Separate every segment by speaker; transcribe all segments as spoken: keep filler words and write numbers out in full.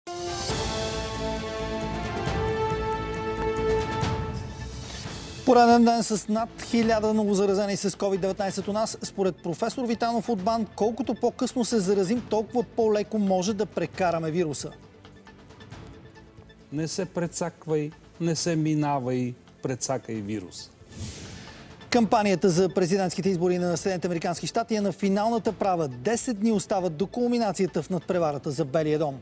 Speaker 1: Пореден ден с над хиляда новозаразени с ковид деветнайсет у нас. Според професор Витанов от БАН, колкото по-късно се заразим, толкова по-леко може да прекараме вируса.
Speaker 2: Не се прецаквай, не се минавай, прецакай вирус.
Speaker 1: Кампанията за президентските избори на Съединените американски щати е на финалната права. десет дни остават до кулминацията в надпреварата за Белия дом.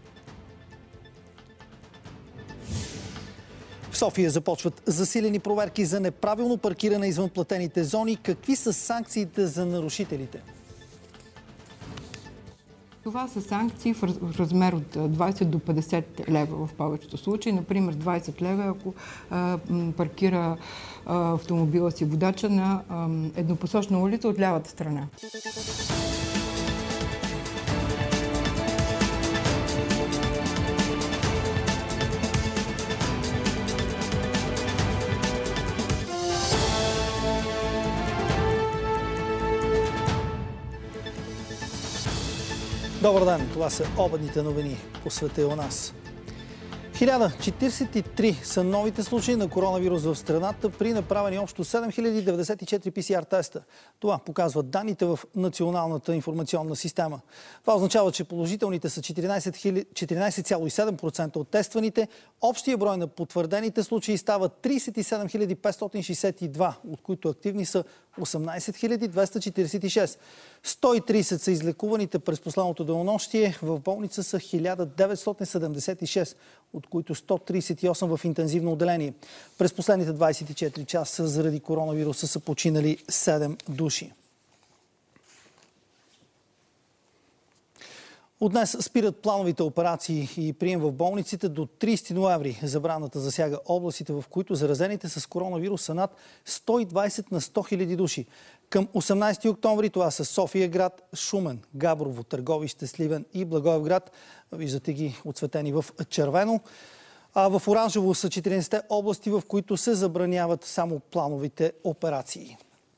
Speaker 1: В София започват засилени проверки за неправилно паркиране извън платените зони. Какви са санкциите за нарушителите?
Speaker 3: Това са санкции в размер от двайсет до петдесет лева в повечето случаи. Например, двайсет лева, ако а, паркира а, автомобила си водача на а, еднопосочна улица от лявата страна.
Speaker 1: Добър ден, това са обедните новини по света и у нас. хиляда четирийсет и три са новите случаи на коронавирус в страната при направени общо седем хиляди деветдесет и четири пи си ар теста. Това показват данните в Националната информационна система. Това означава, че положителните са четиринайсет цяло и седем процента от тестваните. Общия брой на потвърдените случаи става трийсет и седем хиляди петстотин шейсет и два, от които активни са осемнайсет хиляди двеста четирийсет и шест. сто и трийсет са излекуваните през последното денонощие. В болница са хиляда деветстотин седемдесет и шест, от които сто трийсет и осем в интензивно отделение. През последните двайсет и четири часа заради коронавируса са починали седем души. От днес спират плановите операции и прием в болниците до трийсети ноември. Забраната засяга областите, в които заразените с коронавирус са над сто и двайсет на сто хиляди души. Към осемнайсети октомври това са София град, Шумен, Габрово, Търговище, Сливен и Благоевград. Виждате ги отцветени в червено. А в оранжево са четиринайсетте области, в които се забраняват само плановите операции.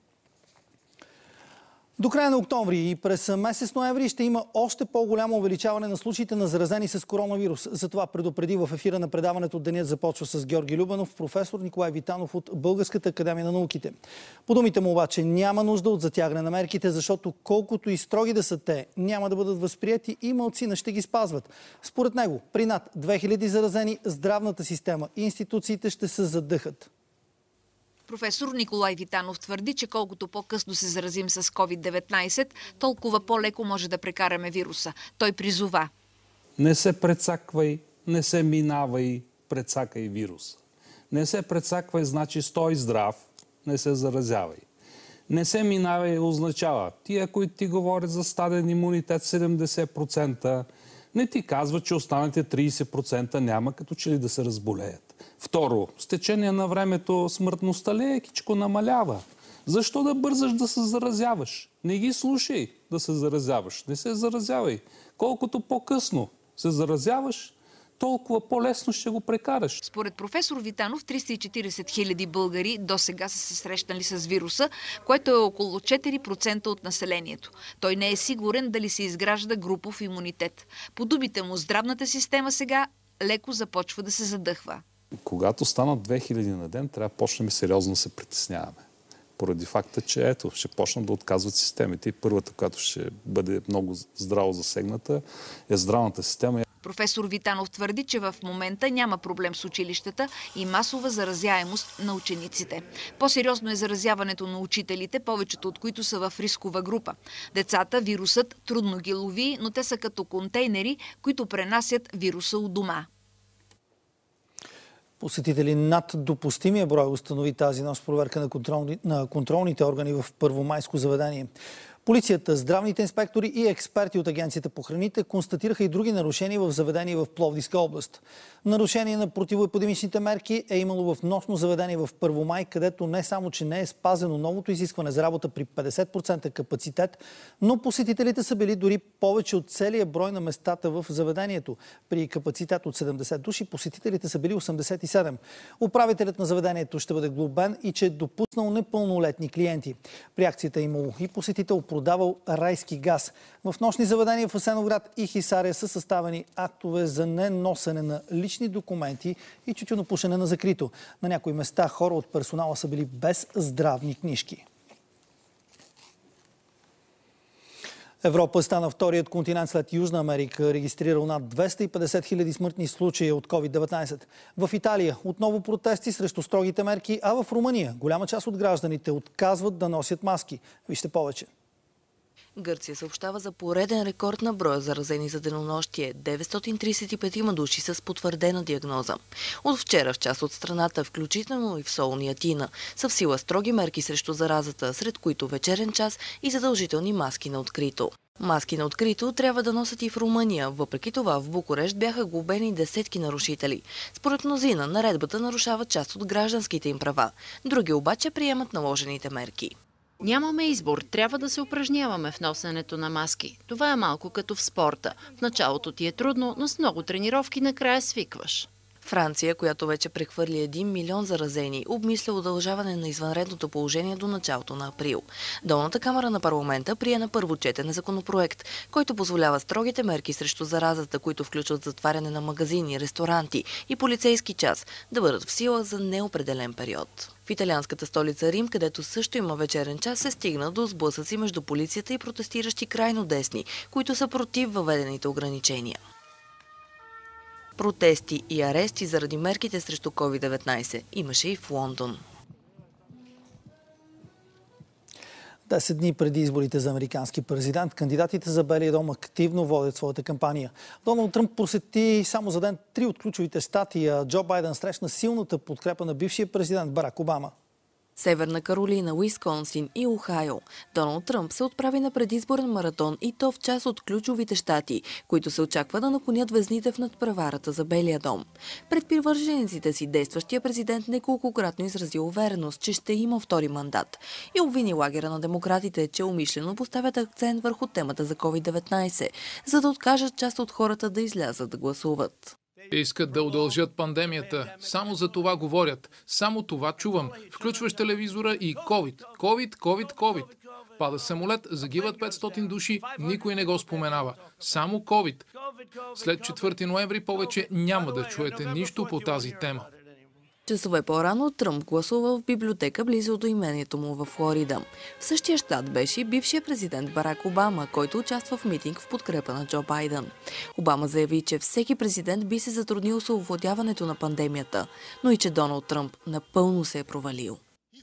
Speaker 1: До края на октомври и през месец ноември ще има още по-голямо увеличаване на случаите на заразени с коронавирус. Затова предупреди в ефира на предаването "Денят започва" с Георги Любенов професор Николай Витанов от Българската академия на науките. По думите му обаче няма нужда от затягане на мерките, защото колкото и строги да са те, няма да бъдат възприяти и малцина ще ги спазват. Според него, при над две хиляди заразени, здравната система и институциите ще се задъхат.
Speaker 4: Професор Николай Витанов твърди, че колкото по-късно се заразим с ковид деветнайсет, толкова по-леко може да прекараме вируса. Той призова:
Speaker 2: Не се прецаквай, не се минавай, прецакай вирус. Не се прецаквай значи стой здрав, не се заразявай. Не се минавай означава тия, които ти говорят за стаден имунитет седемдесет процента, не ти казват, че останалите трийсет процента няма като че ли да се разболеят. Второ, с течение на времето смъртността лекичко намалява. Защо да бързаш да се заразяваш? Не ги слушай да се заразяваш. Не се заразявай. Колкото по-късно се заразяваш, толкова по-лесно ще го прекараш.
Speaker 4: Според професор Витанов, триста и четирийсет хиляди българи до сега са се срещнали с вируса, което е около четири процента от населението. Той не е сигурен дали се изгражда групов имунитет. По думите му, здравната система сега леко започва да се задъхва.
Speaker 2: Когато станат две хиляди на ден, трябва да почнем сериозно да се притесняваме. Поради факта, че ето, ще почнат да отказват системите. И първата, която ще бъде много здраво засегната, е здравната система.
Speaker 4: Професор Витанов твърди, че в момента няма проблем с училищата и масова заразяемост на учениците. По-сериозно е заразяването на учителите, повечето от които са в рискова група. Децата вирусът трудно ги лови, но те са като контейнери, които пренасят вируса у дома.
Speaker 1: Посетители над допустимия брой установи тази нощ проверка на, контролни, на контролните органи в Първомайско заведение. Полицията, здравните инспектори и експерти от Агенцията по храните констатираха и други нарушения в заведения в Пловдивска област. Нарушение на противоепидемичните мерки е имало в нощно заведение в Първомай, където не само, че не е спазено новото изискване за работа при петдесет процента капацитет, но посетителите са били дори повече от целия брой на местата в заведението. При капацитет от седемдесет души посетителите са били осемдесет и седем. Управителят на заведението ще бъде глобен и че е допуснал непълнолетни клиенти. При акцията е имало и посетител, продавал райски газ. В нощни заведения в Асеновград и Хисаря са съставени актове за неносене на лични документи и тютюнопушене на закрито. На някои места хора от персонала са били без здравни книжки. Европа стана вторият континент след Южна Америка, регистрирал над двеста и петдесет хиляди смъртни случая от ковид деветнайсет. В Италия отново протести срещу строгите мерки, а в Румъния голяма част от гражданите отказват да носят маски. Вижте повече.
Speaker 5: Гърция съобщава за пореден рекорд на броя заразени за денонощие – деветстотин тридесет и пет души с потвърдена диагноза. От вчера в част от страната, включително и в Солун и Атина, са в сила строги мерки срещу заразата, сред които вечерен час и задължителни маски на открито. Маски на открито трябва да носят и в Румъния. Въпреки това в Букурещ бяха глобени десетки нарушители. Според мнозина, наредбата нарушава част от гражданските им права. Други обаче приемат наложените мерки.
Speaker 6: Нямаме избор. Трябва да се упражняваме в носенето на маски. Това е малко като в спорта. В началото ти е трудно, но с много тренировки накрая свикваш.
Speaker 5: Франция, която вече прехвърли един милион заразени, обмисля удължаване на извънредното положение до началото на април. Долната камара на парламента прие на първо четене законопроект, който позволява строгите мерки срещу заразата, които включват затваряне на магазини, ресторанти и полицейски час, да бъдат в сила за неопределен период. В италианската столица Рим, където също има вечерен час, се стигна до сблъсъци между полицията и протестиращи крайно десни, които са против въведените ограничения. Протести и арести заради мерките срещу ковид деветнайсет имаше и в Лондон.
Speaker 1: Десет дни преди изборите за американски президент, кандидатите за Белия дом активно водят своята кампания. Доналд Тръмп посети само за ден три от ключовите щати, а Джо Байден срещна силната подкрепа на бившия президент Барак Обама.
Speaker 5: Северна Каролина, Уисконсин и Охайо. Доналд Тръмп се отправи на предизборен маратон и то в част от ключовите щати, които се очаква да наклонят везните в надпреварата за Белия дом. Пред привържениците си действащия президент неколкократно изрази увереност, че ще има втори мандат и обвини лагера на демократите, че умишлено поставят акцент върху темата за ковид деветнайсет, за да откажат част от хората да излязат да гласуват.
Speaker 7: Искат да удължат пандемията. Само за това говорят. Само това чувам. Включваш телевизора и ковид. Ковид, ковид, ковид. Пада самолет, загиват петстотин души, никой не го споменава. Само ковид. След четвърти ноември повече няма да чуете нищо по тази тема.
Speaker 5: Часове по-рано Тръмп гласува в библиотека близо до имението му във Флорида. В същия щат беше и бившия президент Барак Обама, който участва в митинг в подкрепа на Джо Байден. Обама заяви, че всеки президент би се затруднил с овладяването на пандемията, но и че Доналд Тръмп напълно се е провалил.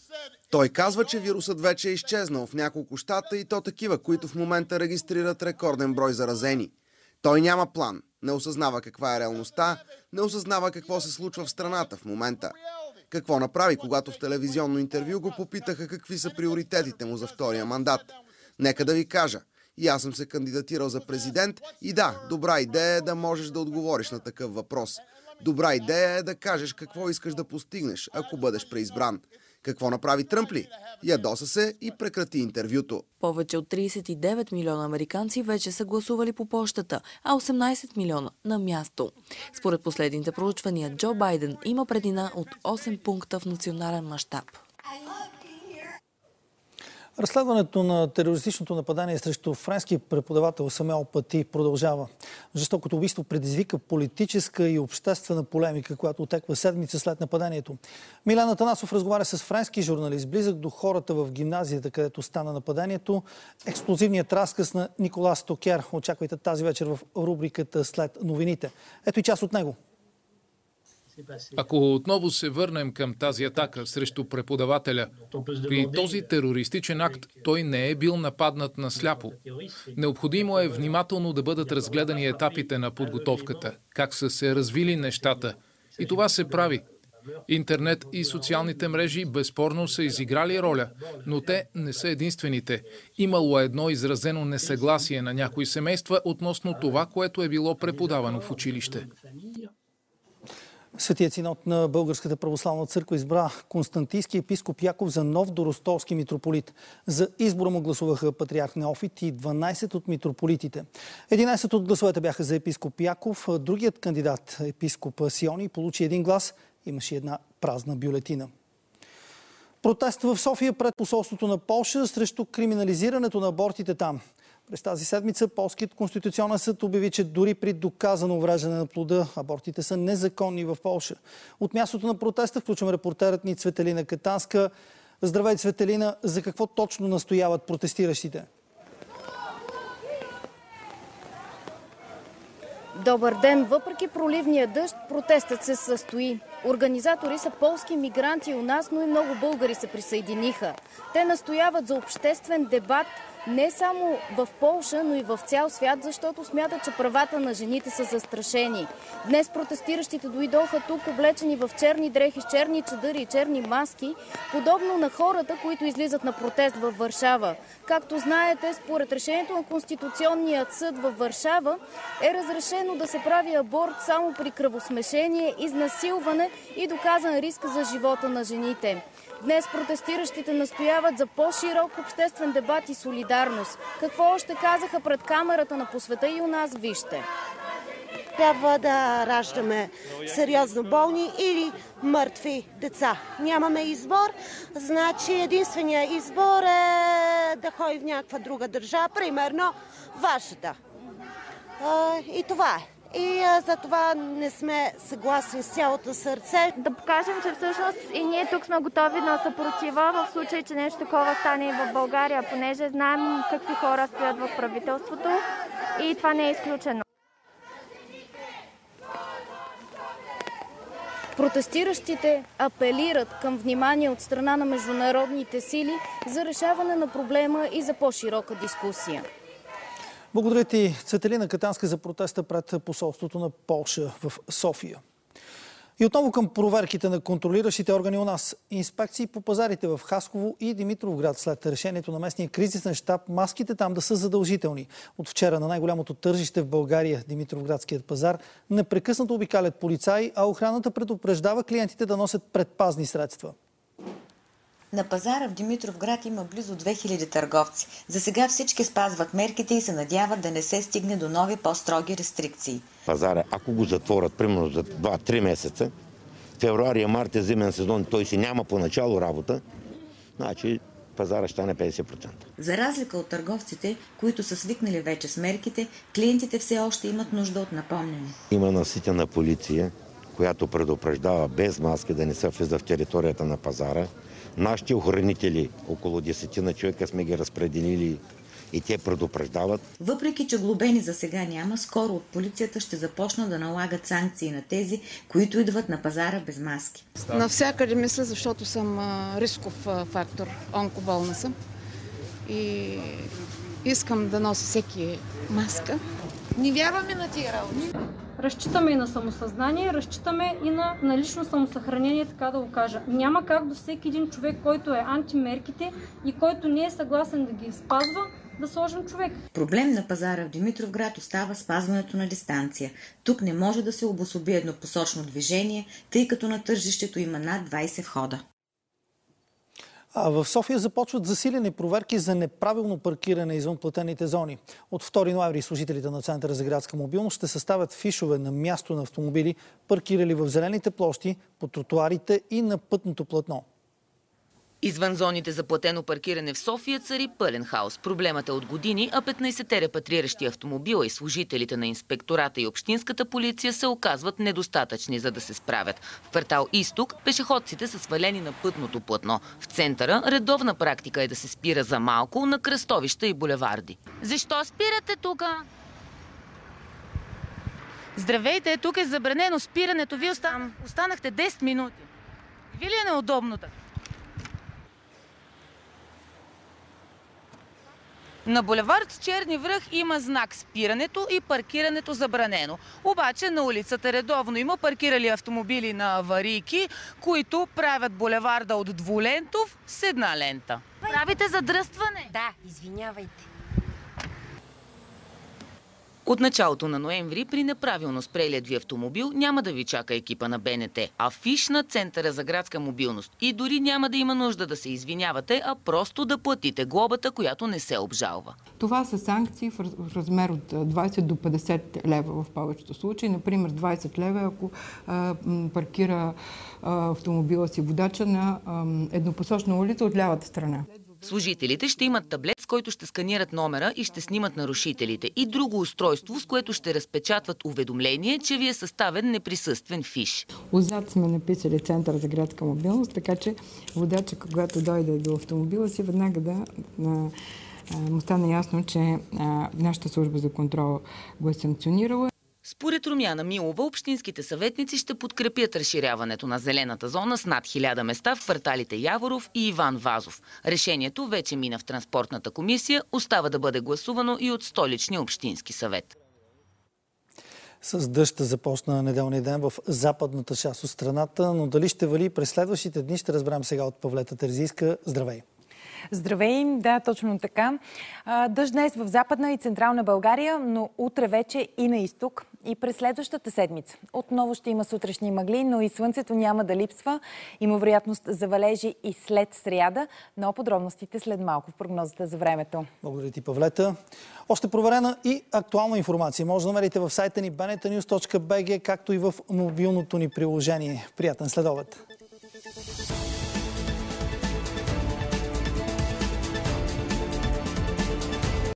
Speaker 8: Той казва, че вирусът вече е изчезнал в няколко щата и то такива, които в момента регистрират рекорден брой заразени. Той няма план, не осъзнава каква е реалността, не осъзнава какво се случва в страната в момента. Какво направи, когато в телевизионно интервю го попитаха какви са приоритетите му за втория мандат? Нека да ви кажа, и аз съм се кандидатирал за президент и да, добра идея е да можеш да отговориш на такъв въпрос. Добра идея е да кажеш какво искаш да постигнеш, ако бъдеш преизбран. Какво направи Тръмп ли? Ядоса се и прекрати интервюто.
Speaker 5: Повече от тридесет и девет милиона американци вече са гласували по пощата, а осемнайсет милиона на място. Според последните проучвания, Джо Байден има преднина от осем пункта в национален мащаб.
Speaker 1: Разследването на терористичното нападение срещу френския преподавател Самуел Пати продължава. Жестокото убийство предизвика политическа и обществена полемика, която отеква седмица след нападението. Милен Атанасов разговаря с френски журналист, близък до хората в гимназията, където стана нападението. Експлозивният разказ на Николас Токер. Очаквайте тази вечер в рубриката след новините. Ето и част от него.
Speaker 7: Ако отново се върнем към тази атака срещу преподавателя, при този терористичен акт той не е бил нападнат на сляпо. Необходимо е внимателно да бъдат разгледани етапите на подготовката, как са се развили нещата. И това се прави. Интернет и социалните мрежи безспорно са изиграли роля, но те не са единствените. Имало едно изразено несъгласие на някои семейства относно това, което е било преподавано в училище.
Speaker 1: Светият синод на Българската православна църква избра константийски епископ Яков за нов доростолски митрополит. За избора му гласуваха патриарх Неофит и дванайсет от митрополитите. единайсет от гласовете бяха за епископ Яков. Другият кандидат, епископ Сиони, получи един глас. Имаше една празна бюлетина. Протест в София пред посолството на Полша срещу криминализирането на абортите там. През тази седмица Полският конституционен съд обяви, че дори при доказано увреждане на плода, абортите са незаконни в Полша. От мястото на протеста включвам репортерът ни Цветелина Катанска. Здравей, Цветелина, за какво точно настояват протестиращите?
Speaker 9: Добър ден! Въпреки проливния дъжд, протестът се състои. Организатори са полски мигранти у нас, но и много българи се присъединиха. Те настояват за обществен дебат не само в Полша, но и в цял свят, защото смятат, че правата на жените са застрашени. Днес протестиращите дойдоха тук облечени в черни дрехи, с черни чадъри и черни маски, подобно на хората, които излизат на протест във Варшава. Както знаете, според решението на Конституционният съд във Варшава е разрешено да се прави аборт само при кръвосмешение, изнасилване и доказан риск за живота на жените. Днес протестиращите настояват за по-широк обществен дебат и солидарност. Какво още казаха пред камерата на По света и у нас, вижте.
Speaker 10: Трябва да раждаме сериозно болни или мъртви деца. Нямаме избор, значи единственият избор е да ходи в някаква друга държава, примерно вашата. И това е. И а, за това не сме съгласни с цялото сърце.
Speaker 11: Да покажем, че всъщност и ние тук сме готови на съпротива в случай, че нещо такова стане и в България, понеже знаем какви хора стоят в правителството и това не е изключено.
Speaker 9: Протестиращите апелират към внимание от страна на международните сили за решаване на проблема и за по-широка дискусия.
Speaker 1: Благодаря ти, Цветелина Катанска, за протеста пред посолството на Полша в София. И отново към проверките на контролиращите органи у нас. Инспекции по пазарите в Хасково и Димитровград след решението на местния кризисен щаб маските там да са задължителни. От вчера на най-голямото тържище в България, Димитровградският пазар, непрекъснато обикалят полицаи, а охраната предупреждава клиентите да носят предпазни средства.
Speaker 12: На пазара в Димитровград има близо две хиляди търговци. За сега всички спазват мерките и се надяват да не се стигне до нови по-строги рестрикции.
Speaker 13: Пазара, ако го затворят примерно за два-три месеца, февруари, март е зимен сезон, той си няма поначало работа, значи пазара ще стане петдесет процента.
Speaker 12: За разлика от търговците, които са свикнали вече с мерките, клиентите все още имат нужда от напомняне.
Speaker 13: Има наситена полиция, която предупреждава без маски да не се влиза в територията на пазара. Нашите охранители, около десетина човека, сме ги разпределили и те предупреждават.
Speaker 12: Въпреки че глобени за сега няма, скоро от полицията ще започнат да налагат санкции на тези, които идват на пазара без маски.
Speaker 14: Навсякъде мисля, защото съм рисков фактор, онкоболна съм и искам да нося всеки маска. Не вярваме на тия работи.
Speaker 11: Разчитаме и на самосъзнание, разчитаме и на, на лично самосъхранение, така да го кажа. Няма как до всеки един човек, който е антимерките и който не е съгласен да ги спазва, да сложим човек.
Speaker 12: Проблем на пазара в Димитровград остава спазването на дистанция. Тук не може да се обособи еднопосочно движение, тъй като на тържището има над двайсет входа.
Speaker 1: А в София започват засилени проверки за неправилно паркиране извън платените зони. От втори ноември служителите на Центъра за градска мобилност ще съставят фишове на място на автомобили, паркирали в зелените площи, по тротуарите и на пътното платно.
Speaker 15: Извън зоните за платено паркиране в София цари пълен хаос. Проблемът е от години, а петнайсетте репатриращи автомобила и служителите на инспектората и общинската полиция се оказват недостатъчни, за да се справят. В квартал Изток пешеходците са свалени на пътното платно. В центъра редовна практика е да се спира за малко на кръстовища и булеварди. Защо спирате тук? Здравейте, тук е забранено спирането. Вие остан... останахте десет минути. Ви ли е неудобно така? На булевард Черни връх има знак спирането и паркирането забранено. Обаче на улицата редовно има паркирали автомобили на аварийки, които правят булеварда от двулентов с една лента. Правите задръстване?
Speaker 16: Да, извинявайте.
Speaker 15: От началото на ноември при неправилно спрелият ви автомобил няма да ви чака екипа на Б Н Т, а фиш на Центъра за градска мобилност. И дори няма да има нужда да се извинявате, а просто да платите глобата, която не се обжалва.
Speaker 3: Това са санкции в размер от двайсет до петдесет лева в повечето случаи. Например, двайсет лева, ако а, паркира а, автомобила си водача на а, еднопосочна улица от лявата страна.
Speaker 15: Служителите ще имат таблет, с който ще сканират номера и ще снимат нарушителите, и друго устройство, с което ще разпечатват уведомление, че ви е съставен неприсъствен фиш.
Speaker 3: Отзад сме написали Център за градска мобилност, така че водача, когато дойде до автомобила си, веднага да на, а, му стане ясно, че а, нашата служба за контрол го е санкционирала.
Speaker 15: Според Румяна Милова, общинските съветници ще подкрепят разширяването на зелената зона с над хиляда места в кварталите Яворов и Иван Вазов. Решението вече мина в Транспортната комисия, остава да бъде гласувано и от Столичния общински съвет.
Speaker 1: С дъжд започна неделния ден в западната част от страната, но дали ще вали през следващите дни, ще разберем сега от Павлета Терзийска. Здравей!
Speaker 16: Здравей, да, точно така. Дъжд днес в Западна и Централна България, но утре вече и на изток. И през следващата седмица отново ще има сутрешни мъгли, но и слънцето няма да липсва. Има вероятност за валежи и след сряда, но подробностите след малко в прогнозата за времето.
Speaker 1: Благодаря ти, Павлета. Още проверена и актуална информация може да намерите в сайта ни би ен ти нюз точка би джи, както и в мобилното ни приложение. Приятен следобед!